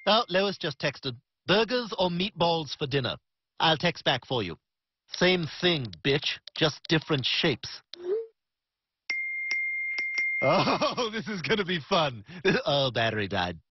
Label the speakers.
Speaker 1: Oh, Lois just texted. Burgers or meatballs for dinner? I'll text back for you. Same thing, bitch. Just different shapes. Oh, this is gonna be fun. Oh, battery died.